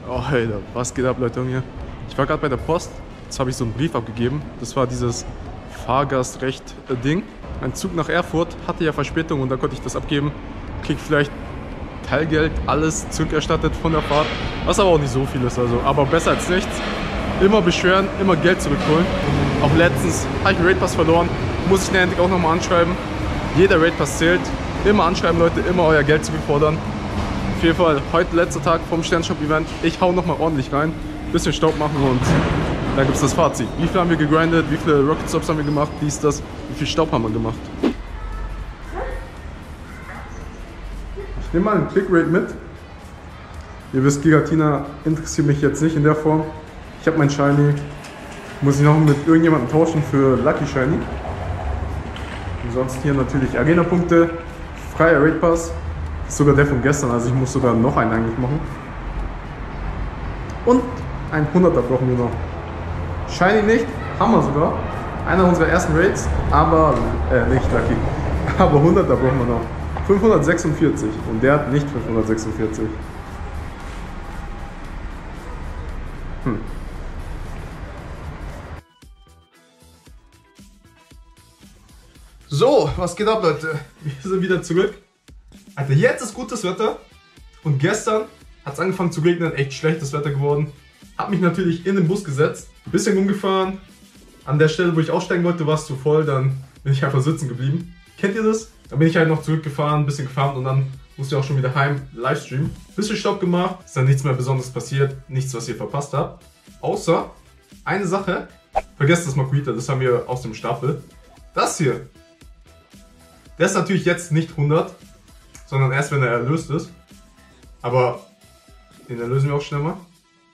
Oh, Alter, was geht ab, Leute? Hier. Ich war gerade bei der Post. Jetzt habe ich so einen Brief abgegeben. Das war dieses Fahrgastrecht-Ding. Ein Zug nach Erfurt hatte ja Verspätung und da konnte ich das abgeben. Krieg vielleicht Teilgeld, alles zurückerstattet von der Fahrt. Was aber auch nicht so viel ist, also. Aber besser als nichts. Immer beschweren, immer Geld zurückholen. Auch letztens habe ich einen Raid Pass verloren. Muss ich endlich auch nochmal anschreiben. Jeder Raid Pass zählt. Immer anschreiben, Leute, immer euer Geld zurückfordern. Auf jeden Fall, heute letzter Tag vom Sternshop-Event. Ich hau nochmal ordentlich rein, bisschen Staub machen und dann gibt es das Fazit. Wie viel haben wir gegrindet, wie viele Rocket Stops haben wir gemacht, dies, das, wie viel Staub haben wir gemacht. Ich nehme mal einen Click-Rate mit. Ihr wisst, Giratina interessiert mich jetzt nicht in der Form. Ich habe mein Shiny. Muss ich noch mit irgendjemandem tauschen für Lucky Shiny. Und sonst hier natürlich Arena-Punkte, freier Raid Pass. Sogar der von gestern, also ich muss sogar noch einen eigentlich machen. Und ein 100er brauchen wir noch. Shiny nicht, haben wir sogar. Einer unserer ersten Raids, aber nicht Lucky. Aber 100er brauchen wir noch. 546 und der hat nicht 546. So, was geht ab, Leute? Wir sind wieder zurück. Alter, jetzt ist gutes Wetter und gestern hat es angefangen zu regnen, echt schlechtes Wetter geworden. Hab mich natürlich in den Bus gesetzt, ein bisschen rumgefahren. An der Stelle, wo ich aussteigen wollte, war es zu voll, dann bin ich einfach sitzen geblieben. Kennt ihr das? Dann bin ich halt noch zurückgefahren, ein bisschen gefarmt und dann musste ich auch schon wieder heim Livestream. Bisschen Stopp gemacht, ist dann nichts mehr Besonderes passiert, nichts, was ihr verpasst habt. Außer eine Sache, vergesst das Makuita, das haben wir aus dem Stapel. Das hier, der ist natürlich jetzt nicht 100. Sondern erst, wenn er erlöst ist. Aber den erlösen wir auch schnell mal.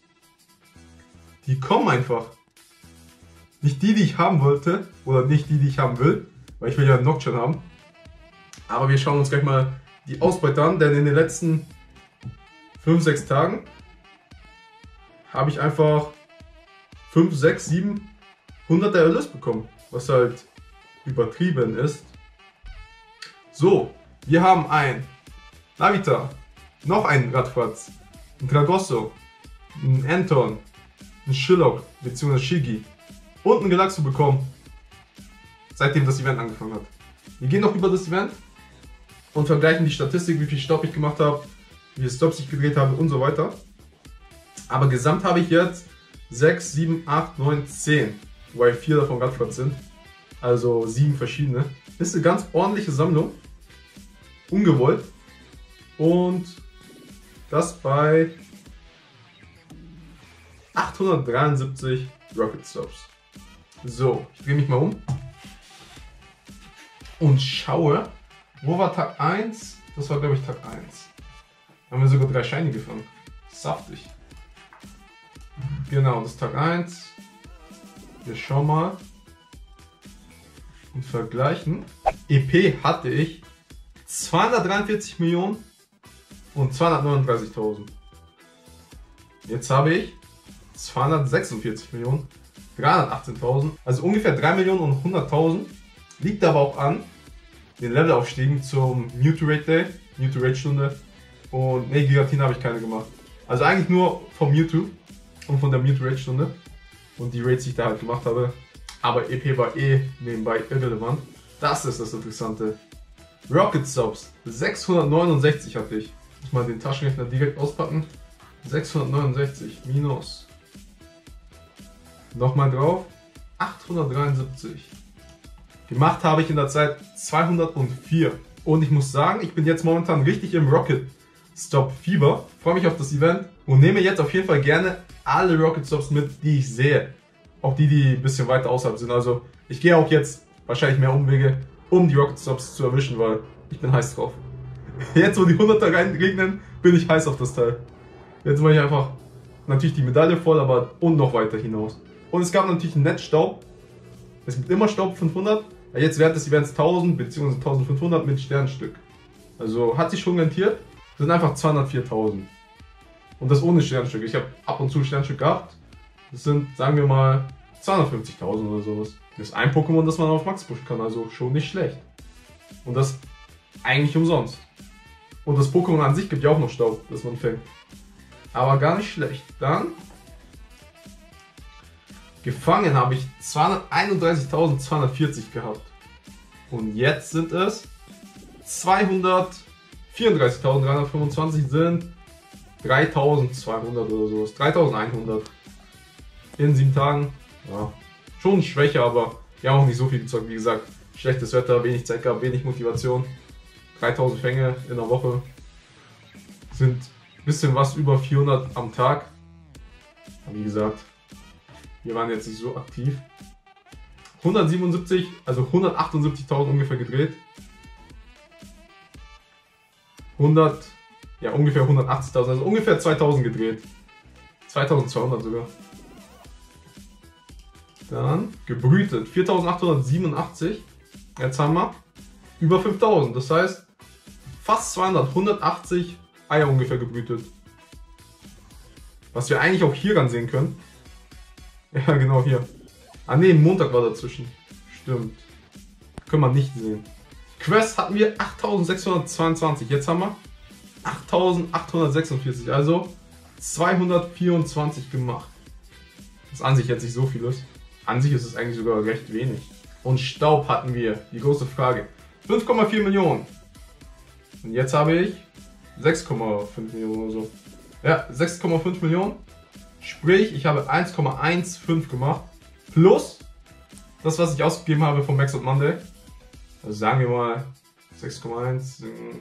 Die kommen einfach. Nicht die, die ich haben wollte. Oder nicht die, die ich haben will. Weil ich will ja einen Nocturne haben. Aber wir schauen uns gleich mal die Ausbeute an. Denn in den letzten 5-6 Tagen habe ich einfach 5, 6, 7 100er erlöst bekommen. Was halt übertrieben ist. So. Wir haben ein Navita, noch ein Radfratz, ein Tragosso, ein Anton, ein Shillock bzw. Shigi und ein Galaxo bekommen, seitdem das Event angefangen hat. Wir gehen noch über das Event und vergleichen die Statistik, wie viel Stopp ich gemacht habe, wie viele Stops ich gedreht habe und so weiter. Aber gesamt habe ich jetzt 6, 7, 8, 9, 10, wobei 4 davon Radfratz sind, also 7 verschiedene. Das ist eine ganz ordentliche Sammlung. Ungewollt und das bei 873 Rocket Stops. So, ich drehe mich mal um und schaue, wo war Tag 1? Das war, glaube ich, Tag 1. Da haben wir sogar 3 Shiny gefangen. Saftig. Genau, das ist Tag 1. Wir schauen mal und vergleichen. EP hatte ich 243 Millionen und 239.000. Jetzt habe ich 246 Millionen, 318.000, also ungefähr 3 Millionen und 100.000. Liegt aber auch an den Levelaufstiegen zum Mewtwo Raid Day, Mewtwo Raid Stunde und ne, Giratina habe ich keine gemacht. Also eigentlich nur vom Mewtwo und von der Mewtwo Raid Stunde und die Raids, die ich da halt gemacht habe. Aber EP war eh nebenbei irrelevant. Das ist das Interessante. Rocket Stops, 669 hatte ich. Muss mal den Taschenrechner direkt auspacken. 669 minus. Nochmal drauf. 873. Gemacht habe ich in der Zeit 204. Und ich muss sagen, ich bin jetzt momentan richtig im Rocket Stop Fieber. Freue mich auf das Event und nehme jetzt auf jeden Fall gerne alle Rocket Stops mit, die ich sehe. Auch die, die ein bisschen weiter außerhalb sind. Also ich gehe auch jetzt wahrscheinlich mehr Umwege, um die Rocket Stops zu erwischen, weil ich bin heiß drauf. Jetzt, wo die 100er regnen, bin ich heiß auf das Teil. Jetzt mache ich einfach natürlich die Medaille voll, aber und noch weiter hinaus. Und es gab natürlich einen Netzstaub. Es gibt immer Staub 500. Ja, jetzt während des Events 1000 bzw. 1500 mit Sternstück. Also hat sich schon rentiert. Das sind einfach 204.000. Und das ohne Sternstück. Ich habe ab und zu Sternstück gehabt. Das sind, sagen wir mal, 250.000 oder sowas. Das ist ein Pokémon, das man auf Max pushen kann, also schon nicht schlecht. Und das eigentlich umsonst. Und das Pokémon an sich gibt ja auch noch Staub, das man fängt. Aber gar nicht schlecht. Dann gefangen habe ich 231.240 gehabt. Und jetzt sind es 234.325 sind 3.200 oder so. 3.100 in 7 Tagen. Ja, schon schwächer, aber wir haben auch nicht so viel gezockt. Wie gesagt, schlechtes Wetter, wenig Zeit gehabt, wenig Motivation. 3.000 Fänge in der Woche sind ein bisschen was über 400 am Tag. Aber wie gesagt, wir waren jetzt nicht so aktiv. 177, also 178.000 ungefähr gedreht. 100, ja ungefähr 180.000, also ungefähr 2.000 gedreht. 2.200 sogar. Dann gebrütet, 4.887. Jetzt haben wir über 5.000, das heißt fast 200, 180 Eier ungefähr gebrütet. Was wir eigentlich auch hier dann sehen können. Ja, genau hier. Ah ne, Montag war dazwischen. Stimmt. Können wir nicht sehen. Quest hatten wir 8.622. Jetzt haben wir 8.846. Also 224 gemacht. Was an sich jetzt nicht so viel ist. An sich ist es eigentlich sogar recht wenig. Und Staub hatten wir. Die große Frage. 5,4 Millionen. Und jetzt habe ich 6,5 Millionen oder so. Ja, 6,5 Millionen. Sprich, ich habe 1,15 gemacht. Plus das, was ich ausgegeben habe von Max und Monday. Also sagen wir mal 6,1,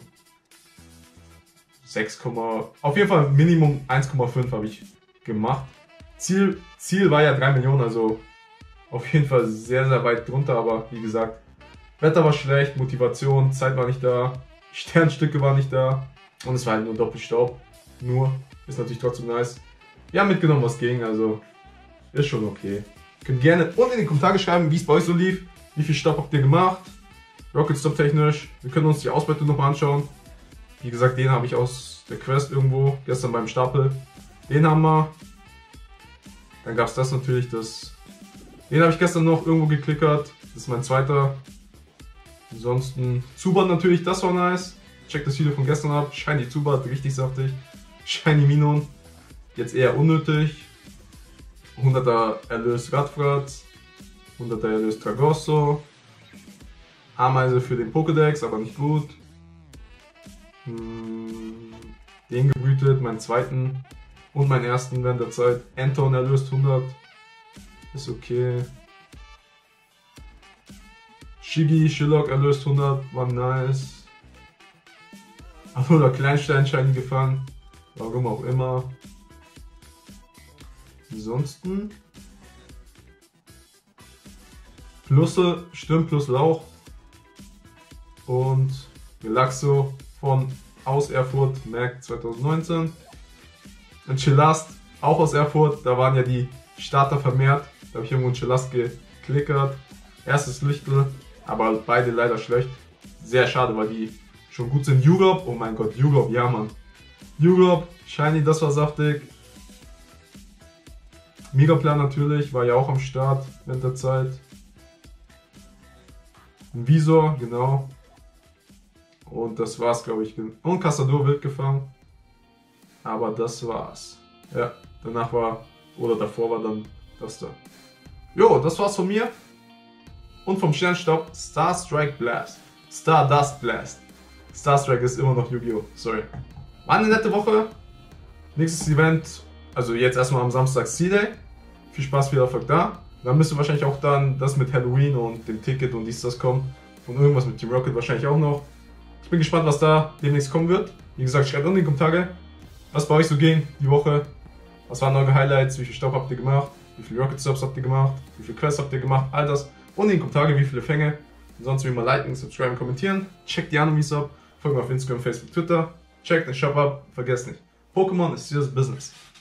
6, auf jeden Fall Minimum 1,5 habe ich gemacht. Ziel war ja 3 Millionen, also auf jeden Fall sehr, sehr weit drunter. Aber wie gesagt, Wetter war schlecht, Motivation, Zeit war nicht da, Sternstücke waren nicht da. Und es war halt nur Doppelstaub. Nur, ist natürlich trotzdem nice. Wir haben mitgenommen, was ging, also ist schon okay. Könnt gerne unten in die Kommentare schreiben, wie es bei euch so lief. Wie viel Staub habt ihr gemacht? Rocket Stop technisch. Wir können uns die Ausbeute nochmal anschauen. Wie gesagt, den habe ich aus der Quest irgendwo, gestern beim Stapel. Den haben wir. Dann gab es das natürlich, den habe ich gestern noch irgendwo geklickert. Das ist mein zweiter. Ansonsten Zubat natürlich, das war nice. Checkt das Video von gestern ab. Shiny Zubat, richtig saftig. Shiny Minon, jetzt eher unnötig. 100er Erlös Radfratz, 100er Erlös Tragosso, Ameise für den Pokédex, aber nicht gut. Den gebrütet, meinen zweiten und meinen ersten während der Zeit. Anton erlöst 100, ist okay. Shiggy, Shillock erlöst 100, war nice. Oder Kleinsteinschein gefangen, warum auch immer. Ansonsten Plusse, Stimmt plus Lauch und Relaxo von aus Erfurt, Merk 2019. Und Chillast, auch aus Erfurt, da waren ja die Starter vermehrt. Da habe ich irgendwo einen Chillast geklickert. Erstes Lichtel, aber beide leider schlecht. Sehr schade, weil die schon gut sind. Europe, oh mein Gott, Europe, ja Mann. Europe, Shiny, das war saftig. Megaplan natürlich, war ja auch am Start während der Zeit. Ein Visor, genau. Und das war's, glaube ich. Und Castador wild gefangen. Aber das war's. Ja, danach war, oder davor war dann das da. Jo, das war's von mir. Und vom Sternstaub Star Strike Blast. Stardust Blast. Star Strike ist immer noch Yu-Gi-Oh! Sorry. War eine nette Woche. Nächstes Event, also jetzt erstmal am Samstag C-Day. Viel Spaß, viel Erfolg da. Dann müsste wahrscheinlich auch dann das mit Halloween und dem Ticket und das kommen. Und irgendwas mit Team Rocket wahrscheinlich auch noch. Ich bin gespannt, was da demnächst kommen wird. Wie gesagt, schreibt unten in die Kommentare, was bei euch so ging die Woche. Was waren eure Highlights, wie viel Staub habt ihr gemacht, wie viele Rocket Stops habt ihr gemacht, wie viele Quests habt ihr gemacht, all das. Und in die Kommentare, wie viele Fänge. Ansonsten wie immer liken, subscriben, kommentieren. Checkt die Animes ab. Folgt mir auf Instagram, Facebook, Twitter. Checkt den Shop ab. Vergesst nicht, Pokémon ist serious business.